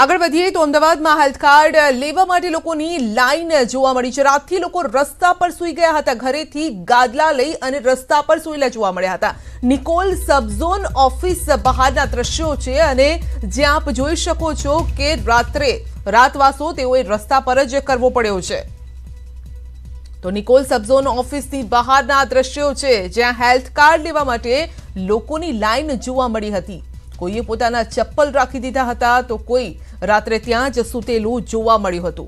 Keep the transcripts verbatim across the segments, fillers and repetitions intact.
આગળ વધીએ તો અમદાવાદમાં હેલ્થ કાર્ડ લેવા માટે લોકોની લાઈન જોવા મળી છે। રાતથી લોકો રસ્તા પર સૂઈ ગયા હતા। ઘરેથી ગાદલા લઈ અને રસ્તા પર સૂયેલા જોવા મળ્યા હતા। નિકોલ સબઝોન ઓફિસ બહારના દ્રશ્યો છે અને જ્યાં આપ જોઈ શકો છો કે રાત્રે રાતવાસો તેઓએ રસ્તા પર જ કરવો પડ્યો છે। તો નિકોલ સબઝોન ઓફિસની બહારના દ્રશ્યો છે જ્યાં હેલ્થ કાર્ડ લેવા માટે લોકોની લાઈન જોવા મળી હતી। કોઈએ પોતાના ચપ્પલ રાખી દીધા હતા તો કોઈ રાત્રે ત્યાં જ સૂતેલું જોવા મળ્યું હતું।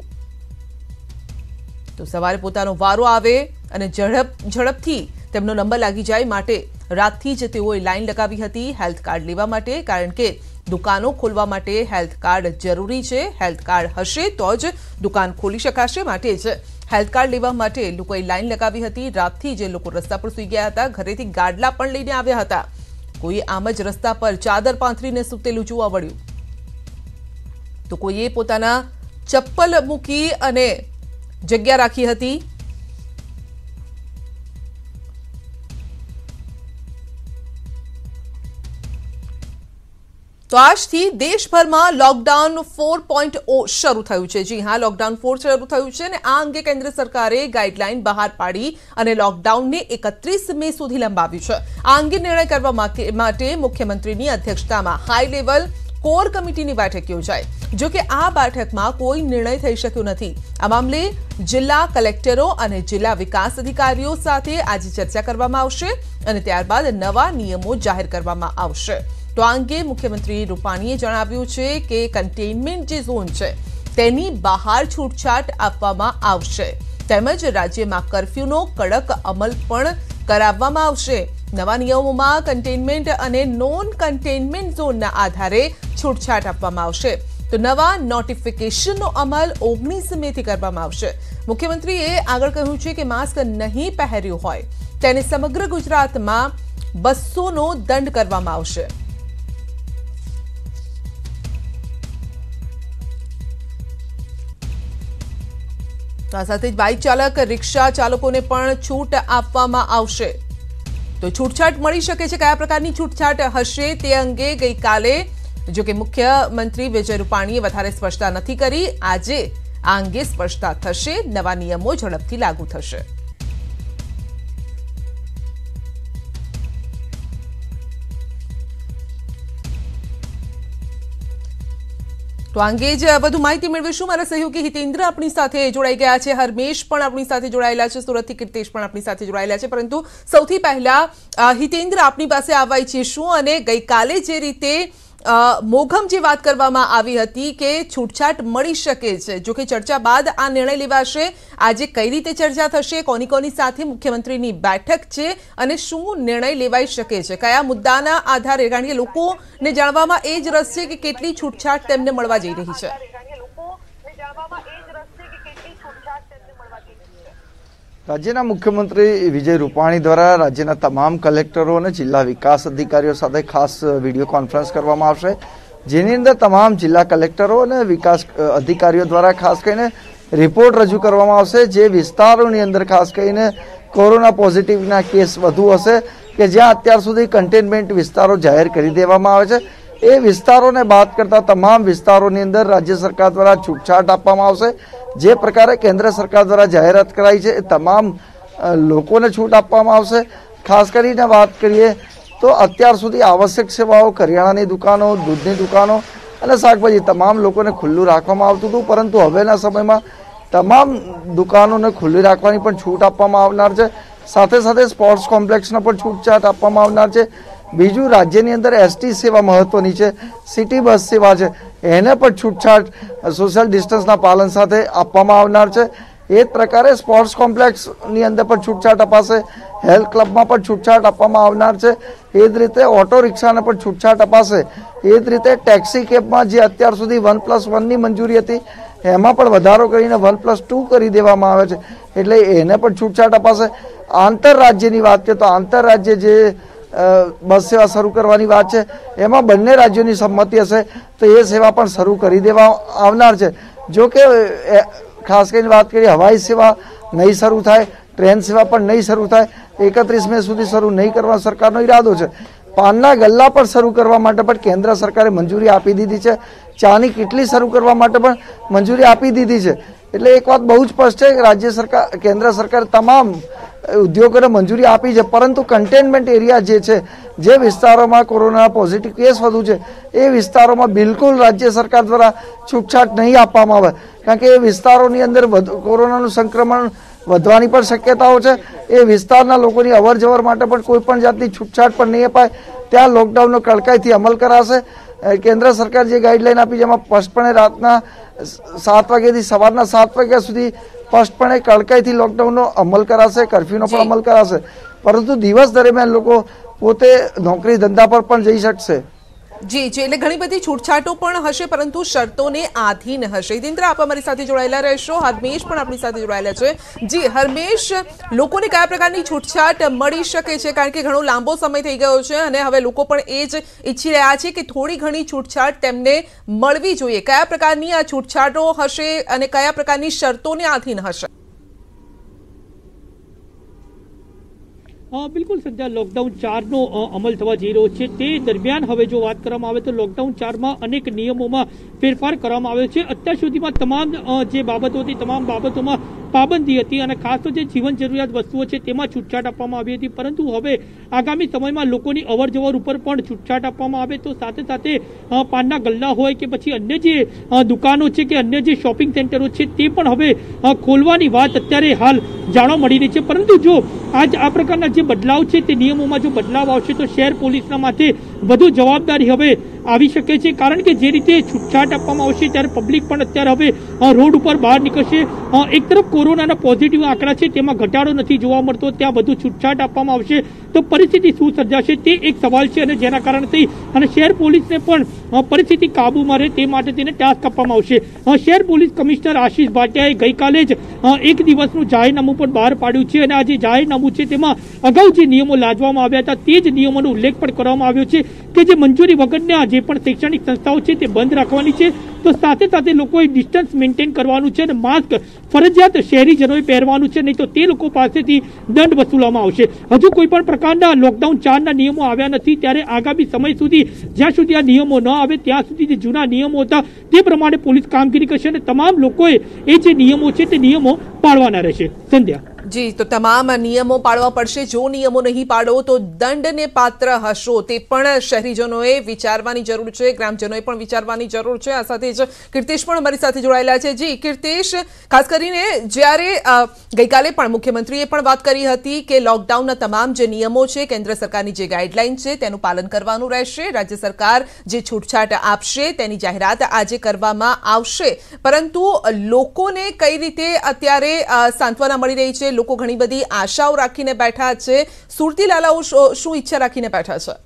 તો સવારે પોતાનો વારો આવે અને ઝડપ ઝડપથી તેમનો નંબર લાગી જાય માટે રાતથી જ તેઓએ લાઈન લગાવી હતી હેલ્થ કાર્ડ લેવા માટે, કારણ કે દુકાનો ખોલવા માટે હેલ્થ કાર્ડ જરૂરી છે। હેલ્થ કાર્ડ હશે તો જ દુકાન ખોલી શકાશે, માટે જ હેલ્થ કાર્ડ લેવા માટે લોકોએ લાઈન લગાવી હતી। રાતથી જ લોકો રસ્તા પર સૂઈ ગયા હતા। ઘરેથી ગાડલા પણ લઈને આવ્યા હતા। कोई आम ज रस्ता पर चादर पाथरीने सूतेलू जोवा मळ्युं तो कोईए पोताना चप्पल मूकी अने जग्या राखी हती। तो આજથી દેશભરમાં લોકડાઉન फोर पॉइंट ओ શરૂ થયું છે। જી હા, લોકડાઉન फोर શરૂ થયું છે અને આ અંગે કેન્દ્ર સરકારે ગાઈડલાઈન બહાર પાડી અને લોકડાઉનને એકત્રીસ મે સુધી લંબાવ્યું છે। આ અંગે નિર્ણય કરવા માટે મુખ્યમંત્રીની અધ્યક્ષતામાં હાઈ લેવલ કોર કમિટીની બેઠક યોજાઈ। જો કે આ બેઠકમાં કોઈ નિર્ણય થઈ શક્યો નથી। આ મામલે જિલ્લા કલેક્ટરો અને જિલ્લા વિકાસ અધિકારીઓ સાથે આજે ચર્ચા કરવામાં આવશે અને ત્યારબાદ નવા નિયમો જાહેર કરવામાં આવશે। तो आ अंगे मुख्यमंत्री रूपाणीए जणाव्युं छे के कंटेनमेंट जे झोन छे तेनी बहार छूटछाट आपवामां आवशे, तेमज राज्यमां कर्फ्यूनो कड़क अमल पण कराववामां आवशे। नवा नियमोमां कंटेनमेंट अने नॉन कंटेनमेंट झोनना आधारे छूटछाट आपवामां आवशे। तो नवा नोटिफिकेशननो अमल ओगनीस मे थी करवामां आवशे। मुख्यमंत्रीए आगळ कह्युं छे के मास्क नहीं पहेर्युं होय तेने समग्र गुजरातमां बस्सो नो दंड करवामां आवशे। तो आ साथे बाइक चालक रिक्शा चालकोने पण छूट आपवामां आवशे। तो छूटछाट मळी शके छे, कया प्रकारनी छूटछाट हशे ते अंगे गईकाले जो के मुख्यमंत्री विजय रूपाणीए वधारे स्पष्टता नथी करी। आजे आ अंगे स्पष्टता थशे, नवा नियमो झड़पथी लागू थशे। तो अंगे ज વધુ માહિતી મેળવીશું। મારા સહયોગી હિતેન્દ્ર આપણી સાથે જોડાઈ ગયા છે, હરમેશ પણ આપણી સાથે જોડાયેલા છે, સુરતથી કીર્તેશ પણ આપણી સાથે જોડાયેલા છે। પરંતુ સૌથી પહેલા હિતેન્દ્ર આપણી પાસે આવવા ઈચ્છીશું અને ગઈકાલે જે રીતે મોઘમ જે વાત કરવામાં આવી હતી કે છૂટછાટ મળી શકે છે, જો કે ચર્ચા બાદ આ નિર્ણય લેવાશે। આજે કઈ રીતે ચર્ચા થશે, કોની કોની સાથે મુખ્યમંત્રીની બેઠક છે અને શું નિર્ણય લેવાઈ શકે છે, કયા મુદ્દાના આધારે, કારણ કે લોકોને જાણવામાં એ જ રસ છે કે કેટલી છૂટછાટ તેમને મળવા જઈ રહી છે। राज्यना मुख्यमंत्री विजय रूपाणी द्वारा राज्यना तमाम कलेक्टरों ने जिला विकास अधिकारीओ साथे खास वीडियो कॉन्फ्रेंस करवामां आवशे, जेनी अंदर तमाम जिला कलेक्टरों ने विकास अधिकारीओ द्वारा खास करीने रिपोर्ट रजू करवामां आवशे। जे विस्तारोनी अंदर खास करीने कोरोना पॉजिटिवना केस वधु हशे के ज्यां अत्यार सुधी कंटेनमेंट विस्तारो जाहेर करी देवामां आवे छे, ए विस्तारोने बात करता तमाम विस्तारोनी अंदर राज्य सरकार द्वारा छूटछाट आपवामां आवशे। जे प्रकारे केंद्र सरकार द्वारा जाहेरात कराई है तमाम लोकोने छूट आपवामां आवशे। खास करीने बात करिए तो अत्यार सुधी आवश्यक सेवाओं, करियाणानी दुकानों, दूधनी दुकानों अने शाकभाजी तमाम लोकोने खुल्लू राखवामां आवतुं हतुं, परंतु हवेना समयमां तमाम दुकानोने खुल्ली राखवानी पण छूट आपवामां आवनार छे। साथे साथे स्पोर्ट्स कॉम्प्लेक्सने पण छूटछाट आपवामां आवनार छे। बीजू राज्यनी अंदर एसटी सेवा महत्वनी है, सिटी बस सेवा है, एने पर छूटछाट सोशल डिस्टन्सना पालन साथे आपवामां आवनार छे। ए ज प्रकारे स्पोर्ट्स कॉम्प्लेक्सनी अंदर पर छूटछाट अपाशे, हेल्थ क्लबमां पण छूटछाट आपवामां आवनार छे। ए ज रीते ऑटो रिक्शाने पण छूटछाट अपाशे। ए ज रीते टैक्सी केबमां जे अत्यार सुधी वन प्लस वन नी मंजूरी हती एमां पण वधारो करीने वन प्लस टू करी देवामां आवे छे, एटले एने पण छूटछाट अपाशे। आंतरराज्यनी वात करीए तो आंतरराज्य जे बस सेवा शुरू करवानी बात है, एमां बंने राज्योनी सम्मति हशे तो ये सेवा पण शुरू करी देवा आवनार छे। जो कि खास करीने बात करिए हवाई सेवा नहीं शुरू थाय, ट्रेन सेवा पण नहीं शुरू थाय, एकत्रीस मे सुधी शुरू नहीं करवा सरकारनो इरादो छे। પાનના ગલ્લા પણ શરૂ કરવા માટે પણ કેન્દ્ર સરકારે મંજૂરી આપી દીધી છે, ચાની કિટલી શરૂ કરવા માટે પણ મંજૂરી આપી દીધી છે। એટલે એક વાત બહુ જ સ્પષ્ટ છે કે રાજ્ય સરકાર કેન્દ્ર સરકાર તમામ ઉદ્યોગોને મંજૂરી આપી છે, પરંતુ કન્ટેનમેન્ટ એરિયા જે છે, જે વિસ્તારોમાં કોરોના પોઝિટિવ કેસ વધુ છે, એ વિસ્તારોમાં બિલકુલ રાજ્ય સરકાર દ્વારા છૂટછાટ નહીં આપવામાં આવે, કારણ કે એ વિસ્તારોની અંદર કોરોનાનું સંક્રમણ વધવાની પણ શક્યતાઓ છે। એ વિસ્તારના લોકોની અવર જવર માટે પણ કોઈ પણ જાતની છૂટછાટ પણ નહીં અપાય, ત્યાં લોકડાઉનનો કડકાઈથી અમલ કરાશે। કેન્દ્ર સરકાર જે ગાઈડલાઈન આપી જેમાં સ્પષ્ટપણે રાતના સાત વાગ્યાથી સવારના સાત વાગ્યા સુધી સ્પષ્ટપણે કડકાઈથી લોકડાઉનનો અમલ કરાશે, કર્ફ્યુનો પણ અમલ કરાશે, પરંતુ દિવસ દરમિયાન લોકો પોતે નોકરી ધંધા પર પણ જઈ શકશે। જી જી એટલે ઘણી બધી છૂટછાટો પણ હશે, પરંતુ શરતોને આધીન હશે। હિતેન્દ્ર, આપ અમારી સાથે જોડાયેલા રહેશો। હરમેશ પણ આપણી સાથે જોડાયેલા છે। જી હરમેશ, લોકોને કયા પ્રકારની છૂટછાટ મળી શકે છે, કારણ કે ઘણો લાંબો સમય થઈ ગયો છે અને હવે લોકો પણ એ જ ઈચ્છી રહ્યા છે કે થોડી ઘણી છૂટછાટ તેમને મળવી જોઈએ। કયા પ્રકારની આ છૂટછાટો હશે અને કયા પ્રકારની શરતોને આધીન હશે? બિલકુલ સંધ્યા, લોકડાઉન ચાર નો અમલ થવા જઈ રહ્યો છે તે દરમિયાન હવે જો વાત કરવામાં આવે તો લોકડાઉન ચાર માં અનેક નિયમોમાં ફેરફાર કરવામાં આવ્યો છે। અત્યાર સુધીમાં તમામ જે બાબતો હતી તમામ બાબતોમાં પાબંદી હતી અને ખાસ તો જે જીવન જરૂરિયાત વસ્તુઓ છે તેમાં છૂટછાટ આપવામાં આવી હતી, પરંતુ હવે આગામી સમયમાં લોકોની અવર જવર ઉપર પણ છૂટછાટ આપવામાં આવે તો સાથે સાથે પાનના ગલ્લા હોય કે પછી અન્ય જે દુકાનો છે કે અન્ય જે શોપિંગ સેન્ટરો છે તે પણ હવે ખોલવાની વાત અત્યારે હાલ જાણવા મળી રહી છે। પરંતુ જો આજ આ પ્રકારના જે બદલાવ છે તે નિયમોમાં જો બદલાવ આવશે તો શહેર પોલીસના માથે વધુ જવાબદારી હવે આવી શકે છે, કારણ કે જે રીતે છૂટછાટ આપવામાં આવશે ત્યારે પબ્લિક પણ અત્યારે હવે રોડ ઉપર બહાર નીકળશે। એક તરફ કોરોનાના પોઝિટિવ આંકડા છે તેમાં ઘટાડો નથી જોવા મળતો, ત્યાં વધુ છૂટછાટ આપવામાં આવશે તો પરિસ્થિતિ શું સર્જાશે તે એક સવાલ છે, અને જેના કારણથી અને શહેર પોલીસને પણ પરિસ્થિતિ કાબૂમાં રહે તે માટે તેને ટાસ્ક આપવામાં આવશે। શહેર પોલીસ કમિશનર આશીષ ભાટિયાએ ગઈકાલે જ એક દિવસનું જાહેરનામું પણ બહાર પાડ્યું છે, અને આ જે જાહેરનામું છે તેમાં અગાઉ જે નિયમો લાદવામાં આવ્યા હતા તે જ નિયમોનો ઉલ્લેખ પણ કરવામાં આવ્યો છે કે જે મંજૂરી વગરના જે પણ શૈક્ષણિક સંસ્થાઓ છે તે બંધ રાખવાની છે, તો સાથે સાથે લોકોએ ડિસ્ટન્સ મેન્ટેન કરવાનું છે અને માસ્ક ફરજિયાત શહેરીજનોએ પહેરવાનું છે, નહીં તો તે લોકો પાસેથી દંડ વસૂલવામાં આવશે। હજુ કોઈ પણ પ્રકારના લોકડાઉન ચારના નિયમો આવ્યા નથી, ત્યારે આગામી સમય સુધી જ્યાં સુધી આ નિયમો ન આવે ત્યાં સુધી જે જૂના નિયમો હતા તે પ્રમાણે પોલીસ કામગીરી કરશે અને તમામ લોકોએ એ જે નિયમો છે તે નિયમો પાળવાના રહેશે। સંધ્યા, જી, તો તમામ નિયમો પાળવા પડશે। જો નિયમો નહીં પાડો તો દંડને પાત્ર હશો, તે પણ શહેરીજનોએ વિચારવાની જરૂર છે, ગ્રામજનોએ પણ વિચારવાની જરૂર છે। આ સાથે જ કીર્તેશ પણ અમારી સાથે જોડાયેલા છે। જી કીર્તેશ, ખાસ કરીને જ્યારે ગઈકાલે પણ મુખ્યમંત્રીએ પણ વાત કરી હતી કે લોકડાઉનના તમામ જે નિયમો છે, કેન્દ્ર સરકારની જે ગાઈડલાઈન છે તેનું પાલન કરવાનું રહેશે, રાજ્ય સરકાર જે છૂટછાટ આપશે તેની જાહેરાત આજે કરવામાં આવશે, પરંતુ લોકોને કઈ રીતે અત્યારે સાંત્વના મળી રહી છે? લોકો ઘણી બધી આશાઓ રાખીને બેઠા છે, સુરતી લાલાઓ શું ઈચ્છા રાખીને બેઠા છે?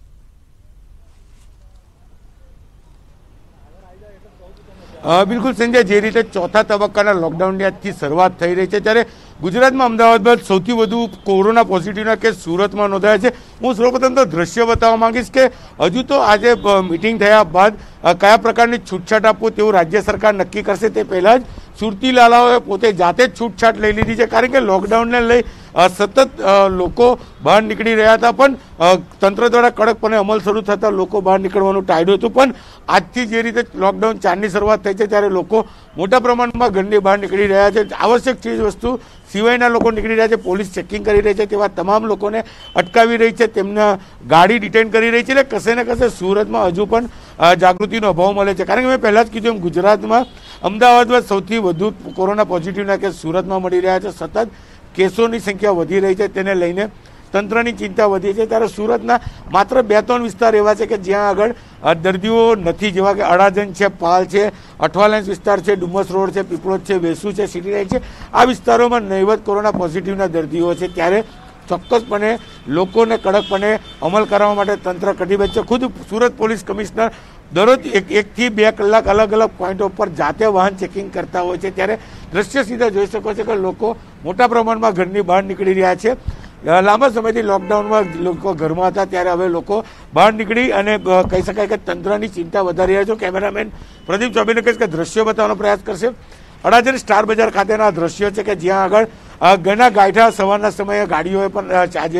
બિલકુલ સંજય, જે રીતે ચોથા તબક્કાના લોકડાઉનની આજથી શરૂઆત થઈ રહી છે ત્યારે ગુજરાતમાં અમદાવાદ બાદ સૌથી વધુ કોરોના પોઝિટિવના કેસ સુરતમાં નોંધાયા છે। હું સૌપ્રથમ તો દ્રશ્ય બતાવવા માંગીશ કે હજુ તો આજે મિટિંગ થયા બાદ કયા પ્રકારની છૂટછાટ આપવું તેવું રાજ્ય સરકાર નક્કી કરશે, તે પહેલાં જ સુરતી લાલાઓએ પોતે જાતે જ છૂટછાટ લઈ લીધી છે, કારણ કે લોકડાઉનને લઈ સતત લોકો બહાર નીકળી રહ્યા હતા, પણ તંત્ર દ્વારા કડકપણે અમલ શરૂ થતાં લોકો બહાર નીકળવાનું ટાળ્યું હતું, પણ આજથી જે રીતે લોકડાઉન ચારની શરૂઆત થઈ છે ત્યારે લોકો મોટા પ્રમાણમાં ઘરની બહાર નીકળી રહ્યા છે। આવશ્યક ચીજ વસ્તુ સિવાયના લોકો નીકળી રહ્યા છે, પોલીસ ચેકિંગ કરી રહી છે, તેવા તમામ લોકોને અટકાવી રહી છે, તેમના ગાડી ડિટેન કરી રહી છે। એટલે કશે ને કશે સુરતમાં હજુ પણ જાગૃતિનો અભાવ મળે છે, કારણ કે મેં પહેલાં જ કીધું એમ ગુજરાતમાં અમદાવાદમાં સૌથી વધુ કોરોના પોઝિટિવના કેસ સુરતમાં મળી રહ્યા છે, સતત કેસોની સંખ્યા વધી રહી છે, તેને લઈને તંત્રની ચિંતા વધી છે। ત્યારે સુરતના માત્ર બે ત્રણ વિસ્તાર એવા છે કે જ્યાં આગળ દર્દીઓ નથી, જેવા કે અડાજણ છે, પાલ છે, અઠવાલાઇન્સ વિસ્તાર છે, ડુમસ રોડ છે, પીપળોદ છે, વેસુ છે, સિટી લાઇટ છે, આ વિસ્તારોમાં નહીવત કોરોના પોઝિટિવના દર્દીઓ છે। ત્યારે ચોક્કસપણે લોકોને કડકપણે અમલ કરવા માટે તંત્ર કટિબદ્ધ છે। ખુદ સુરત પોલીસ કમિશનર દરરોજ એક એકથી બે કલાક અલગ અલગ પોઈન્ટો પર જાતે વાહન ચેકિંગ કરતા હોય છે, ત્યારે દ્રશ્ય સીધા જોઈ શકો છો કે લોકો મોટા પ્રમાણમાં ઘરની બહાર નીકળી રહ્યા છે। લાંબા સમયથી લોકડાઉનમાં લોકો ઘરમાં હતા, ત્યારે હવે લોકો બહાર નીકળી અને કહી શકાય કે તંત્રની ચિંતા વધારી રહ્યા છે। કેમેરામેન પ્રદીપ ચોબેને કહીશ કે દ્રશ્યો બતાવવાનો પ્રયાસ કરશે। અડાજણ સ્ટાર બજાર ખાતેના દ્રશ્યો છે કે જ્યાં આગળ ઘણા ગાયઠા સવારના સમયે ગાડીઓએ પણ આજે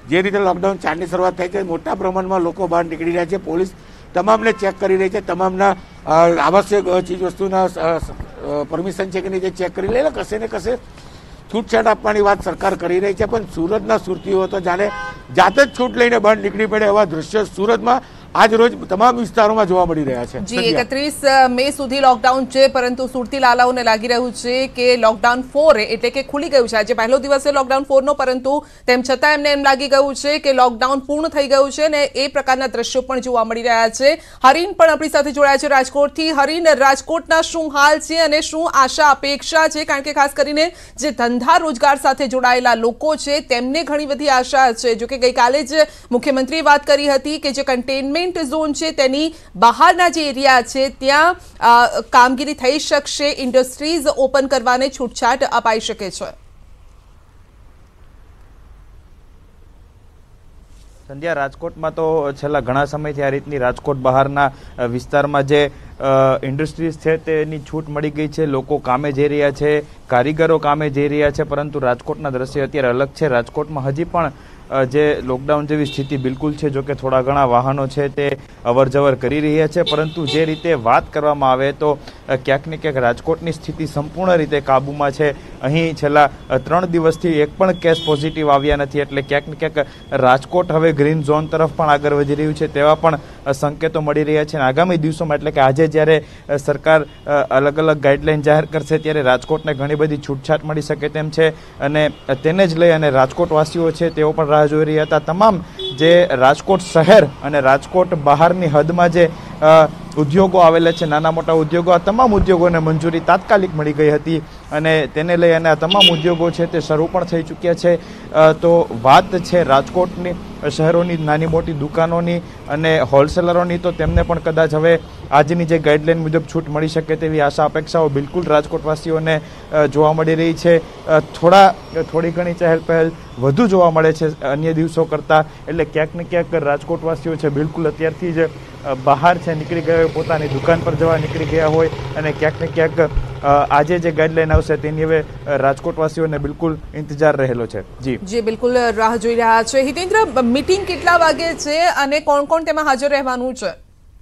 જે રીતે લોકડાઉન ચારની શરૂઆત થઈ છે મોટા પ્રમાણમાં લોકો બહાર નીકળી રહ્યા છે, પોલીસ તમામને ચેક કરી રહી છે, તમામના આવશ્યક ચીજવસ્તુના પરમિશન છે કે નહીં તે ચેક કરી લે, કશે ને કશે છૂટછાટ આપવાની વાત સરકાર કરી રહી છે, પણ સુરતના સુરતીઓ તો જાણે જાતે જ છૂટ લઈને બહાર નીકળી પડે એવા દ્રશ્યો સુરતમાં આજ રોજ તમામ વિસ્તારોમાં જોવા મળી રહ્યા છે। જી, એકત્રીસ મે સુધી લોકડાઉન છે, પરંતુ સુરતી લાલાઓને લાગી રહ્યું છે કે લોકડાઉન ફોર એટલે કે ખુલી ગયું છે। આજે પહેલો દિવસ છે લોકડાઉન ફોર નો, પરંતુ તેમ છતાં એમને એમ લાગી ગયું છે કે લોકડાઉન પૂર્ણ થઈ ગયું છે ને એ પ્રકારના દ્રશ્યો પણ જોવા મળી રહ્યા છે। હરીન પણ આપણી સાથે જોડાયા છે રાજકોટથી। હરીન, રાજકોટના શું હાલ છે અને શું આશા અપેક્ષા છે? કારણ કે ખાસ કરીને જે ધંધા રોજગાર સાથે જોડાયેલા લોકો છે તેમને ઘણી બધી આશા છે। જો કે ગઈકાલે જ મુખ્યમંત્રીએ વાત કરી હતી કે જે કન્ટેનમેન્ટ ઝોન છે તેની બહારના જે એરિયા છે ત્યાં કામગીરી થઈ શકશે, ઇન્ડસ્ટ્રીઝ ઓપન કરવાને છૂટછાટ અપાઈ શકે છે। સંધ્યા, રાજકોટમાં તો છેલ્લા ઘણા સમયથી આ રીતની રાજકોટ બહારના વિસ્તારમાં જે ઇન્ડસ્ટ્રીઝ છે તેની છૂટ મળી ગઈ છે, લોકો કામે જઈ રહ્યા છે, કારીગરો કામે જઈ રહ્યા છે, પરંતુ રાજકોટના દ્રશ્ય અત્યારે અલગ છે। રાજકોટમાં હજી પણ જે લોકડાઉન જેવી સ્થિતિ બિલકુલ છે, જો કે થોડા ઘણા વાહનો છે તે અવર જવર કરી રહ્યા છે, પરંતુ જે રીતે વાત કરવામાં આવે તો ક્યાંક ને ક્યાંક રાજકોટની સ્થિતિ સંપૂર્ણ રીતે કાબૂમાં છે। અહીં છેલ્લા ત્રણ દિવસથી એક પણ કેસ પોઝિટિવ આવ્યા નથી, એટલે ક્યાંક ને ક્યાંક રાજકોટ હવે ગ્રીન ઝોન તરફ પણ આગળ વધી રહ્યું છે તેવા પણ સંકેતો મળી રહ્યા છે। આગામી દિવસોમાં એટલે કે આજે જ્યારે સરકાર અલગ અલગ ગાઈડલાઈન જાહેર કરશે ત્યારે રાજકોટને ઘણી બધી છૂટછાટ મળી શકે તેમ છે, અને તેને જ લઈ અને રાજકોટવાસીઓ છે તેઓ પણ રાહ જોઈ રહ્યા હતા। તમામ જે રાજકોટ શહેર અને રાજકોટ બહારની હદમાં જે ઉદ્યોગો આવેલા છે, નાના મોટા ઉદ્યોગો, આ તમામ ઉદ્યોગોને મંજૂરી તાત્કાલિક મળી ગઈ હતી અને તેને લઈ અને આ તમામ ઉદ્યોગો છે તે શરૂ પણ થઈ ચૂક્યા છે। તો વાત છે રાજકોટની શહેરોની નાની મોટી દુકાનોની અને હોલસેલરોની, તો તેમને પણ કદાચ હવે આજની જે ગાઈડલાઈન મુજબ છૂટ મળી શકે તેવી આશા અપેક્ષાઓ બિલકુલ રાજકોટવાસીઓને જોવા મળી રહી છે। થોડા થોડી ઘણી ચહેલ પહેલ વધુ જોવા મળે છે અન્ય દિવસો કરતાં, એટલે ક્યાંક ને ક્યાંક રાજકોટવાસીઓ છે બિલકુલ અત્યારથી જ બહાર છે નીકળી ગયા હોય, પોતાની દુકાન પર જવા નીકળી ગયા હોય, અને ક્યાંક ને ક્યાંક આજે જે ગાઈડલાઈન આવશે તેની હવે રાજકોટવાસીઓને બિલકુલ ઇંતજાર રહેલો છે। જી જી, બિલકુલ રાહ જોઈ રહ્યા છે। હિતેન્દ્ર, મીટિંગ કેટલા વાગે છે અને કોણ કોણ તેમાં હાજર રહેવાનું છે?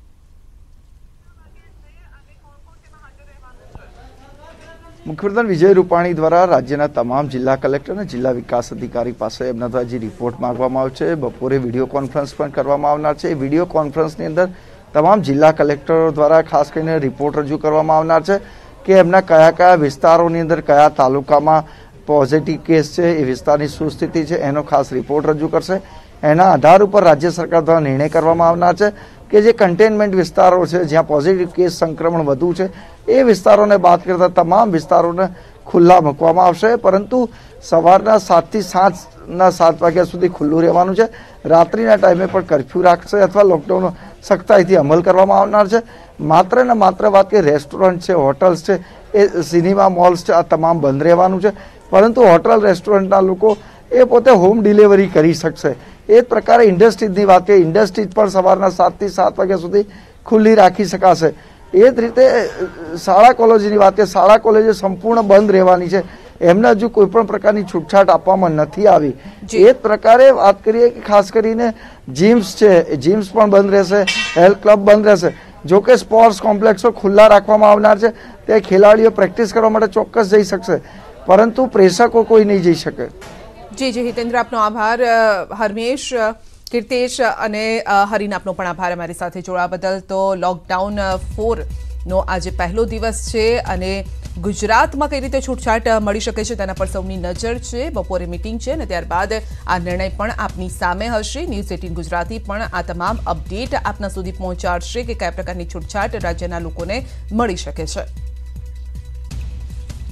મુખ્યમંત્રી વિજય રૂપાણી દ્વારા રાજ્યના તમામ જિલ્લા કલેક્ટર અને જિલ્લા વિકાસ અધિકારી પાસે એમના દ્વારા જે રિપોર્ટ માંગવામાં આવ્યો છે, બપોરે વિડીયો કોન્ફરન્સ પણ કરવામાં આવનાર છે। વિડીયો કોન્ફરન્સની અંદર તમામ જિલ્લા કલેક્ટરો દ્વારા ખાસ કરીને રિપોર્ટ રજૂ કરવામાં આવનાર છે કે એમના કયા કયા વિસ્તારોની અંદર કયા તાલુકામાં પોઝિટિવ કેસ છે, એ વિસ્તારની શું સ્થિતિ છે એનો ખાસ રિપોર્ટ રજૂ કરશે। એના આધાર ઉપર રાજ્ય સરકાર દ્વારા નિર્ણય કરવામાં આવનાર છે કે જે કન્ટેનમેન્ટ વિસ્તારો છે જ્યાં પોઝિટિવ કેસ સંક્રમણ વધુ છે એ વિસ્તારોને બાદ કરતા તમામ વિસ્તારોને ખુલ્લા મૂકવામાં આવશે, પરંતુ સવારના સાતથી સાંજના સાત વાગ્યા સુધી ખુલ્લું રહેવાનું છે। રાત્રિના ટાઈમે પણ કર્ફ્યુ રાખશે અથવા લોકડાઉનનો સખ્તાઈથી અમલ કરવામાં આવનાર છે। માત્ર ને માત્ર વાત કે રેસ્ટોરન્ટ છે, હોટલ્સ છે, એ સિનેમા મોલ્સ છે, આ તમામ બંધ રહેવાનું છે, પરંતુ હોટલ રેસ્ટોરન્ટના લોકો એ પોતે હોમ ડિલિવરી કરી શકશે। એ જ પ્રકારે ઇન્ડસ્ટ્રીઝની વાત કરીએ, ઇન્ડસ્ટ્રીઝ પણ સવારના સાતથી સાત વાગ્યા સુધી ખુલ્લી રાખી શકાશે। એ જ રીતે શાળા કોલેજની વાત કરીએ, શાળા કોલેજો સંપૂર્ણ બંધ રહેવાની છે, એમને હજુ કોઈ પણ પ્રકારની છૂટછાટ આપવામાં નથી આવી। એ જ પ્રકારે વાત કરીએ કે ખાસ કરીને જીમ્સ છે, જીમ્સ પણ બંધ રહેશે, હેલ્થ ક્લબ બંધ રહેશે। જો કે સ્પોર્ટ્સ કોમ્પ્લેક્સો ખુલ્લા રાખવામાં આવનાર છે, તે ખેલાડીઓ પ્રેક્ટિસ કરવા માટે ચોક્કસ જઈ શકશે, પરંતુ પ્રેક્ષકો કોઈ નહીં જઈ શકે। જી જી હિતેન્દ્ર, આપનો આભાર। હરમેશ, કીર્તેશ અને હરીન, આપનો પણ આભાર અમારી સાથે જોડાવા બદલ। તો લોકડાઉન ફોર નો આજે પહેલો દિવસ છે અને ગુજરાતમાં કઈ રીતે છૂટછાટ મળી શકે છે તેના પર સૌની નજર છે। બપોરે મીટિંગ છે અને ત્યારબાદ આ નિર્ણય પણ આપની સામે હશે। ન્યૂઝ એટીન ગુજરાતી પણ આ તમામ અપડેટ આપના સુધી પહોંચાડશે કે કયા પ્રકારની છૂટછાટ રાજ્યના લોકોને મળી શકે છે।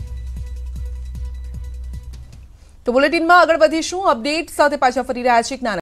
તો બુલેટિનમાં આગળ વધીશું, અપડેટ સાથે પાછા ફરી રહ્યા છીએ।